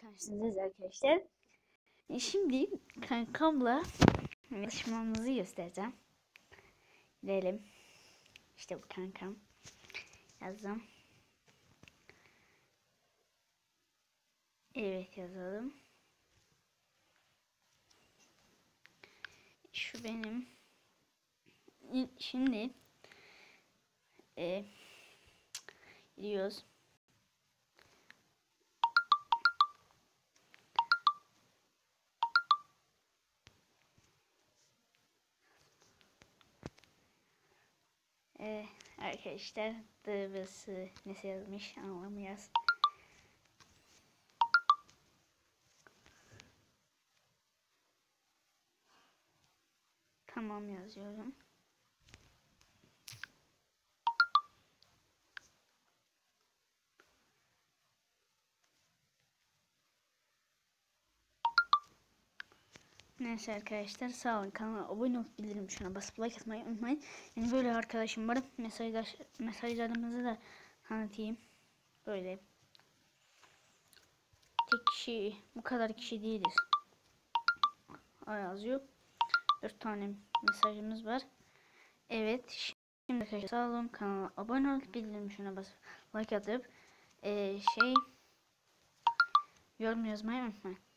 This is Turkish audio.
karşınızdayız arkadaşlar. Şimdi kankamla çalışmamızı göstereceğim. Gidelim. İşte bu kankam. Yazdım. Evet yazalım. Şu benim. Şimdi gidiyoruz. Arkadaşlar dıvısı nasıl yazmış anlamıyoruz. Tamam yazıyorum. Neyse arkadaşlar sağ olun, kanala abone olup bildirim tuşuna basıp like atmayı unutmayın. Yani böyle arkadaşım var, mesajlarımızı da tanıtayım. Böyle tek kişi, bu kadar kişi değiliz. Yazıyor. 4 tane mesajımız var. Evet, şimdi arkadaşlar sağ olun, kanala abone olup bildirim tuşuna basıp like atıp yorum yazmayı unutmayın.